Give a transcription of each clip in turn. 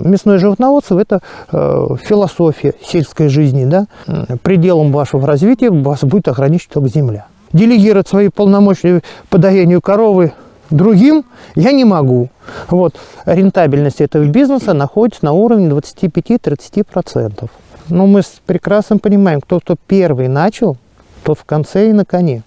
мясное животноводство – это философия сельской жизни. Да? Пределом вашего развития вас будет ограничить только земля. Делегировать свои полномочия по доению коровы другим я не могу. Вот. Рентабельность этого бизнеса находится на уровне 25-30%. Но мы прекрасно понимаем, кто первый начал, тот в конце и на коне.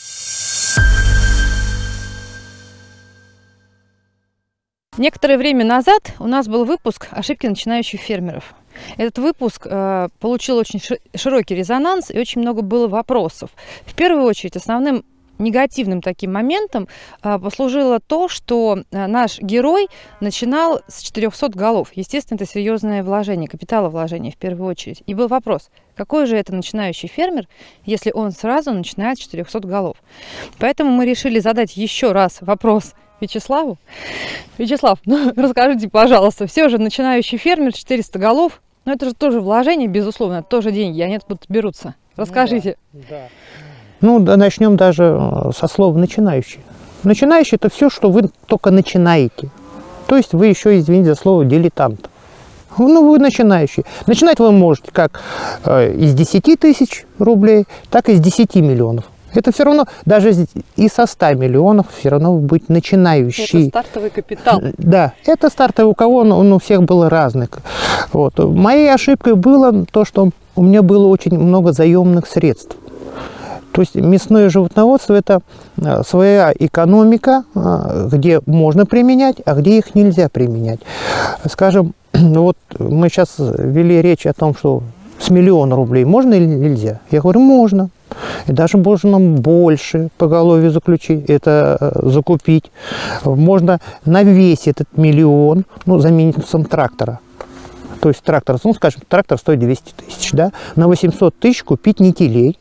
Некоторое время назад у нас был выпуск «Ошибки начинающих фермеров». Этот выпуск получил очень широкий резонанс и очень много было вопросов. В первую очередь, основным негативным таким моментом послужило то, что наш герой начинал с 400 голов. Естественно, это серьезное вложение, капиталовложение в первую очередь. И был вопрос, какой же это начинающий фермер, если он сразу начинает с 400 голов. Поэтому мы решили задать еще раз вопрос Вячеславу. Вячеслав, ну, расскажите, пожалуйста, все же начинающий фермер, 400 голов, но это же тоже вложение, безусловно, это тоже деньги, они откуда берутся. Расскажите. Да. Ну, да, начнем даже со слова «начинающий». Начинающий – это все, что вы только начинаете. То есть вы еще, извините за слово, дилетант. Ну, вы начинающий. Начинать вы можете как из 10 тысяч рублей, так и из 10 миллионов. Это все равно, даже и со 100 миллионов, все равно вы будете начинающий. Это стартовый капитал. Да, это стартовый, у кого он у всех был разный. Вот. Моей ошибкой было то, что у меня было очень много заемных средств. То есть мясное животноводство – это своя экономика, где можно применять, а где их нельзя применять. Скажем, вот мы сейчас вели речь о том, что с 1 000 000 рублей можно или нельзя? Я говорю, можно. И даже можно больше поголовья закупить. Можно на весь этот 1 000 000, ну, за минусом трактора. То есть трактор, ну, скажем, трактор стоит 200 тысяч, да? На 800 тысяч купить нетелей.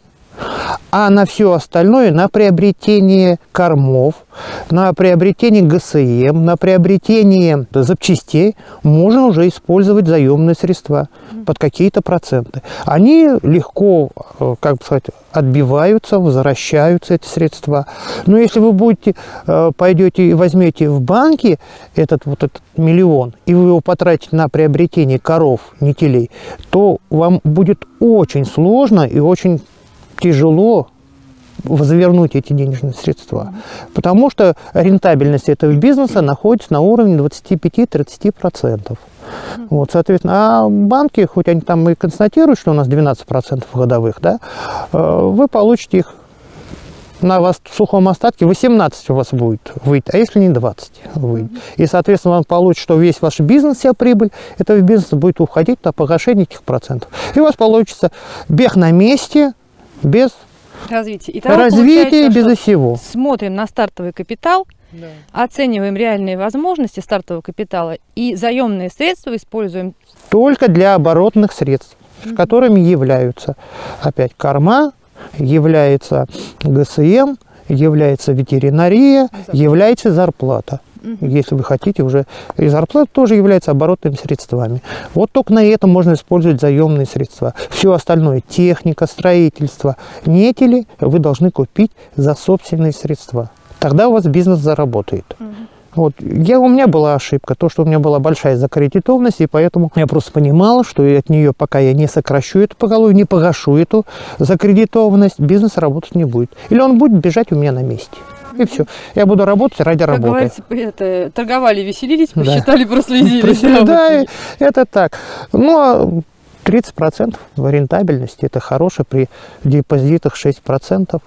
А на все остальное, на приобретение кормов, на приобретение ГСМ, на приобретение запчастей можно уже использовать заемные средства под какие-то проценты. Они легко, как бы сказать, отбиваются, возвращаются эти средства. Но если вы пойдете и возьмете в банке этот 1 000 000, и вы его потратите на приобретение коров, нетелей, то вам будет очень сложно и очень тяжело возвернуть эти денежные средства, потому что рентабельность этого бизнеса находится на уровне 25-30%. Вот, соответственно, а банки, хоть они там и констатируют, что у нас 12% годовых, да, вы получите их на вас в сухом остатке 18 у вас будет выйти, а если не 20 выйдет. И, соответственно, вам получится, что весь ваш бизнес, вся прибыль этого бизнеса будет уходить на погашение этих процентов. И у вас получится бег на месте, без развития, без всего. Смотрим на стартовый капитал, да, оцениваем реальные возможности стартового капитала и заемные средства используем только для оборотных средств, которыми являются опять корма, является ГСМ, является ветеринария, является зарплата. Если вы хотите уже, и зарплата тоже является оборотными средствами. Вот только на этом можно использовать заемные средства. Все остальное, техника, строительство, нетели вы должны купить за собственные средства. Тогда у вас бизнес заработает. Вот. У меня была ошибка, то, что у меня была большая закредитованность, и поэтому я просто понимала, что от нее, пока я не сокращу эту поголовью, не погашу эту закредитованность, бизнес работать не будет. Или он будет бежать у меня на месте. И все. Я буду работать ради работы. Как говорится, торговали, веселились, посчитали, проследились. Да, это так. Но 30% рентабельности, это хорошо при депозитах 6%.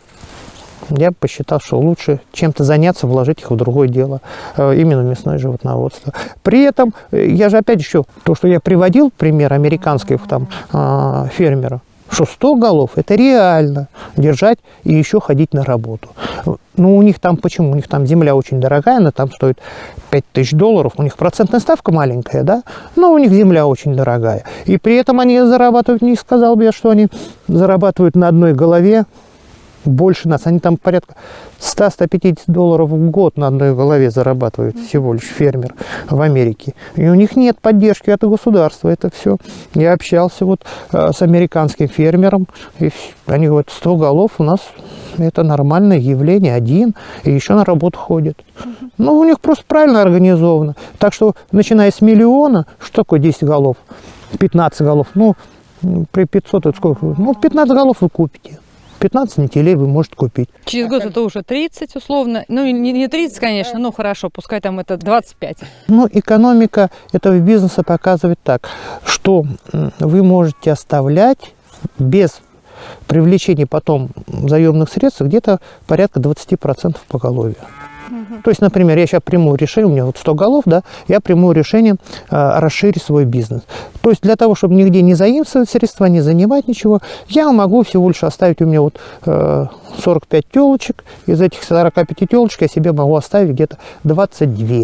Я посчитал, что лучше чем-то заняться, вложить их в другое дело, именно мясное животноводство. При этом, я же опять еще, то, что я приводил, пример американских там фермеров, что 100 голов – это реально держать и еще ходить на работу. Ну, у них там, почему? У них там земля очень дорогая, она там стоит $5000, у них процентная ставка маленькая, да, но у них земля очень дорогая. И при этом они зарабатывают, не сказал бы я, что они зарабатывают на одной голове больше нас. Они там порядка $100–150 в год на одной голове зарабатывают всего лишь фермер в Америке. И у них нет поддержки от государства. Это все. Я общался вот с американским фермером, и они говорят, 100 голов у нас это нормальное явление, один, и еще на работу ходит. Ну, у них просто правильно организовано. Так что, начиная с миллиона, что такое 10 голов? 15 голов. Ну, при 500, это сколько? Ну, 15 голов вы купите. 15 нетелей вы можете купить. Через год это уже 30, условно. Ну, не 30, конечно, но хорошо, пускай там это 25. Ну, экономика этого бизнеса показывает так, что вы можете оставлять без привлечения потом заемных средств где-то порядка 20% поголовья. То есть, например, я сейчас приму решение, у меня вот 100 голов, да, я приму решение расширить свой бизнес. То есть, для того, чтобы нигде не заимствовать средства, не занимать ничего, я могу всего лишь оставить у меня вот 45 телочек. Из этих 45 телочек я себе могу оставить где-то 22.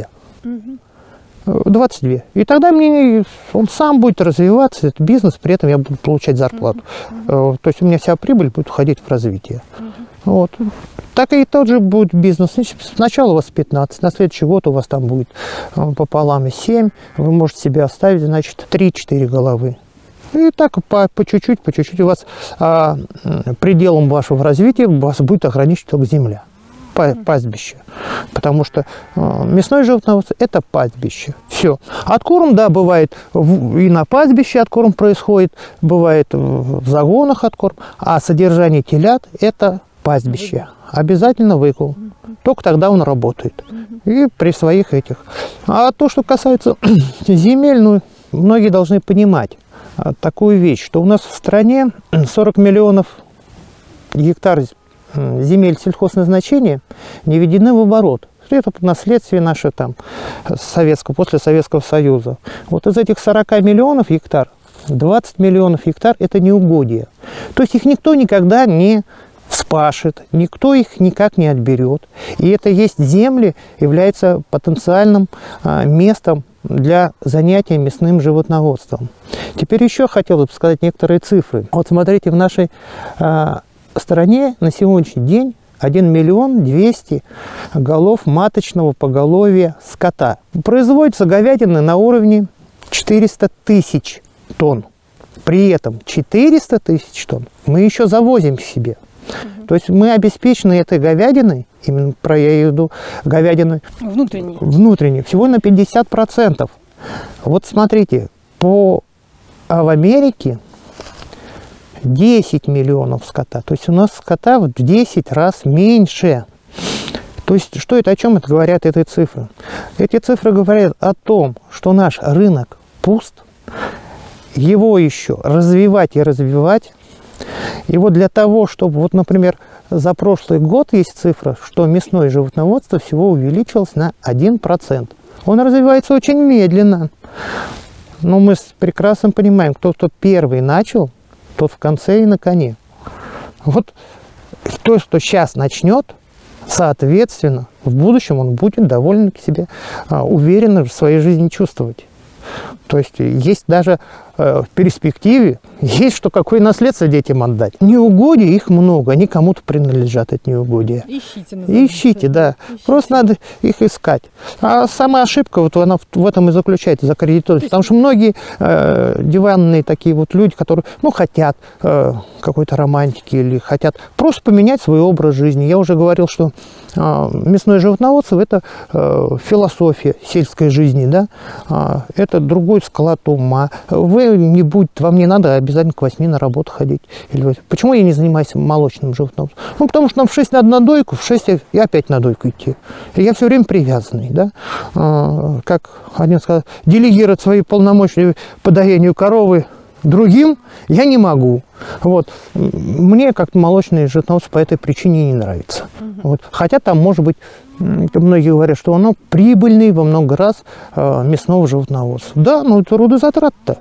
22. И тогда он сам будет развиваться, этот бизнес, при этом я буду получать зарплату. То есть, у меня вся прибыль будет уходить в развитие. Вот. Так и тот же будет бизнес. Сначала у вас 15, на следующий год у вас там будет пополам и 7. Вы можете себе оставить, значит, 3-4 головы. И так по чуть-чуть у вас пределом вашего развития вас будет ограничивать только земля, пастбище. Потому что мясное животноводство – это пастбище. Все. Откорм, да, бывает и на пастбище откорм происходит, бывает в загонах откорм, а содержание телят – это пастбище. Обязательно выкуп. Только тогда он работает. И при своих этих. А то, что касается земель, ну, многие должны понимать такую вещь, что у нас в стране 40 миллионов гектар земель сельхозназначения не введены в оборот. Это наследствие наше там после Советского Союза. Вот из этих 40 миллионов гектар 20 миллионов гектар – это неугодие. То есть их никто никогда не вспашет, никто их никак не отберет. И это есть земли, является потенциальным местом для занятия мясным животноводством. Теперь еще хотелось бы сказать некоторые цифры. Вот смотрите, в нашей стране на сегодняшний день 1 200 000 голов маточного поголовья скота. Производится говядины на уровне 400 000 тонн. При этом 400 000 тонн мы еще завозим к себе. То есть мы обеспечены этой говядиной, именно про я имею в виду говядиной внутренней, всего на 50%. Вот смотрите, в Америке 10 миллионов скота. То есть у нас скота в 10 раз меньше. То есть что это, о чем это говорят эти цифры? Эти цифры говорят о том, что наш рынок пуст, его еще развивать и развивать. И вот для того, чтобы, вот, например, за прошлый год есть цифра, что мясное животноводство всего увеличилось на 1%. Он развивается очень медленно. Но мы прекрасно понимаем, кто первый начал, тот в конце и на коне. Вот то, что сейчас начнет, соответственно, в будущем он будет довольно себе уверенно в своей жизни чувствовать. То есть есть даже в перспективе, есть что какое наследство детям отдать. Неугодий их много, они кому-то принадлежат, эти неугодия. Ищите, да. Ищите. Просто надо их искать. А сама ошибка, вот она в этом и заключается, закредитовать. Потому что многие диванные такие вот люди, которые, ну, хотят какой-то романтики или хотят просто поменять свой образ жизни. Я уже говорил, что мясное животноводство – это философия сельской жизни, да? Это другой склад ума. Вам не надо обязательно к 8 на работу ходить. Почему я не занимаюсь молочным животноводством? Ну, потому что нам в 6 надо на дойку, в 6 и опять на дойку идти. И я все время привязанный, да? Как один сказал, делегировать свои полномочия по доению коровы другим я не могу. Вот. Мне как-то молочное животноводство по этой причине не нравится. Вот. Хотя там, может быть, многие говорят, что оно прибыльнее во много раз мясного животноводства. Да, но это трудозатрат-то.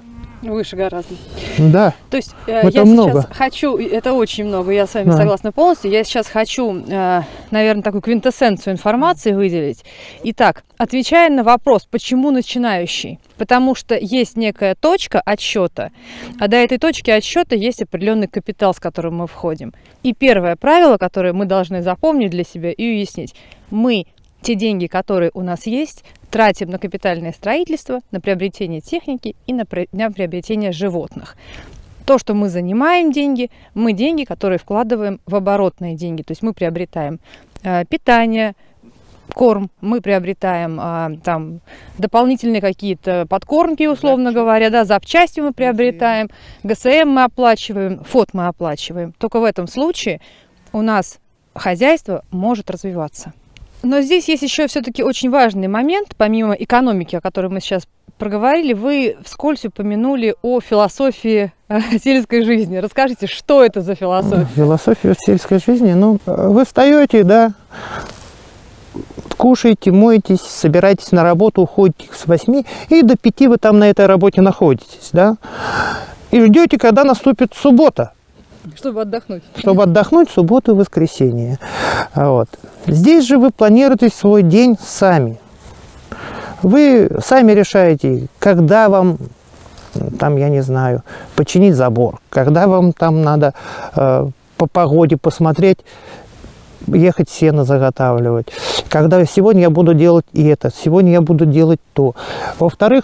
Выше гораздо. Да. То есть это я много. сейчас хочу, это очень много, я с вами согласна полностью, я сейчас хочу, наверное, такую квинтэссенцию информации выделить. Итак, отвечая на вопрос, почему начинающий? Потому что есть некая точка отсчета, а до этой точки отсчета есть определенный капитал, с которым мы входим. И первое правило, которое мы должны запомнить для себя и уяснить, мы те деньги, которые у нас есть, тратим на капитальное строительство, на приобретение техники и на приобретение животных. То, что мы занимаем деньги, мы деньги, которые вкладываем в оборотные деньги. То есть мы приобретаем питание, корм, мы приобретаем там дополнительные какие-то подкормки, условно говоря, да, запчасти мы приобретаем, ГСМ мы оплачиваем, ФОТ мы оплачиваем. Только в этом случае у нас хозяйство может развиваться. Но здесь есть еще все-таки очень важный момент, помимо экономики, о которой мы сейчас проговорили, вы вскользь упомянули о философии сельской жизни. Расскажите, что это за философия? Философия сельской жизни, ну, вы встаете, да, кушаете, моетесь, собираетесь на работу, уходите с 8, и до 5 вы там на этой работе находитесь, да, и ждете, когда наступит суббота. Чтобы отдохнуть. Чтобы отдохнуть в субботу и воскресенье. Вот. Здесь же вы планируете свой день сами. Вы сами решаете, когда вам, там, я не знаю, починить забор, когда вам там надо по погоде посмотреть, ехать сено заготавливать, когда сегодня я буду делать это, сегодня я буду делать то. Во-вторых,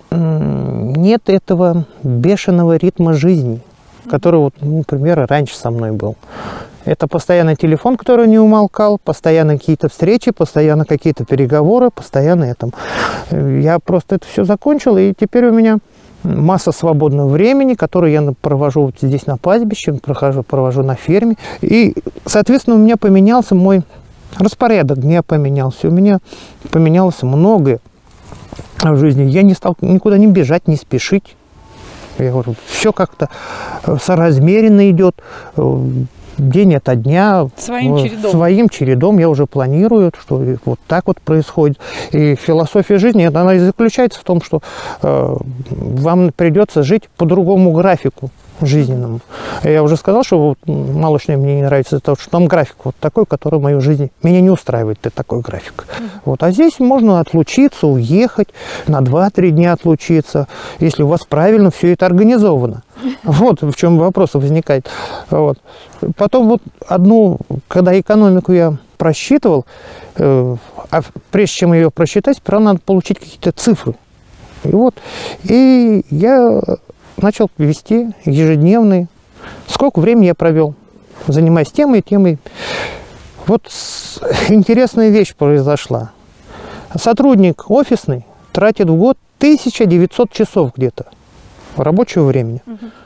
нет этого бешеного ритма жизни, который, вот, например, раньше со мной был. Это постоянно телефон, который не умолкал, постоянно какие-то встречи, постоянно какие-то переговоры, постоянно это. Я просто это все закончил, и теперь у меня масса свободного времени, которое я провожу вот здесь на пастбище, провожу на ферме. И, соответственно, у меня поменялся мой распорядок дня, поменялся. У меня поменялось многое в жизни. Я не стал никуда не бежать, не спешить. Я говорю, все как-то соразмеренно идет, день ото дня. Своим чередом я уже планирую, что вот так вот происходит. И философия жизни, она и заключается в том, что вам придется жить по другому графику жизненному. Я уже сказал, что вот молочное мне не нравится, потому что там график вот такой, который в моей жизни меня не устраивает, такой график. Вот. А здесь можно отлучиться, уехать, на 2-3 дня отлучиться, если у вас правильно все это организовано. Вот в чем вопрос возникает. Вот. Потом вот когда экономику я просчитывал, а прежде чем ее просчитать, сперва надо получить какие-то цифры. И я начал вести ежедневный. Сколько времени я провел, занимаясь темой и темой. Вот интересная вещь произошла. Сотрудник офисный тратит в год 1900 часов где-то рабочего времени.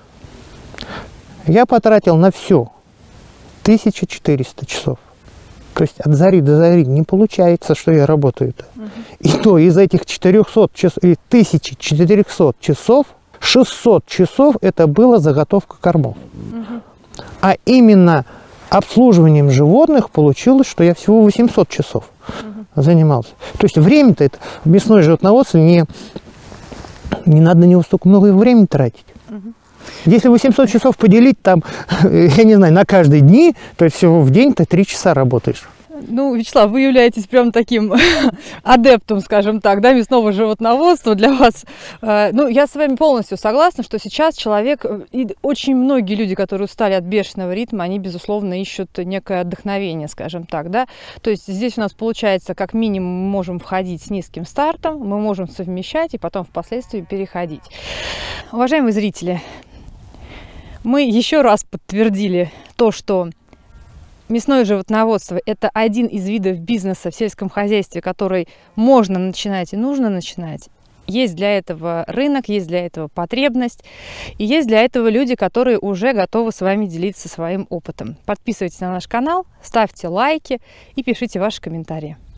Я потратил на все 1400 часов. То есть от зари до зари не получается, что я работаю-то. И то из этих 1400 часов 600 часов это была заготовка кормов. А именно обслуживанием животных получилось, что я всего 800 часов занимался. То есть время-то это в мясное животноводство не надо на него столько много времени тратить. Если 800 часов поделить там, я не знаю, на каждые дни, то есть всего в день ты 3 часа работаешь. Ну, Вячеслав, вы являетесь прям таким адептом, скажем так, да, мясного животноводства для вас. Ну, я с вами полностью согласна, что сейчас человек, и очень многие люди, которые устали от бешеного ритма, они, безусловно, ищут некое отдохновение, скажем так, да. То есть здесь у нас получается, как минимум, мы можем входить с низким стартом, мы можем совмещать и потом впоследствии переходить. Уважаемые зрители, мы еще раз подтвердили то, что мясное животноводство – это один из видов бизнеса в сельском хозяйстве, который можно начинать и нужно начинать. Есть для этого рынок, есть для этого потребность, и есть для этого люди, которые уже готовы с вами делиться своим опытом. Подписывайтесь на наш канал, ставьте лайки и пишите ваши комментарии.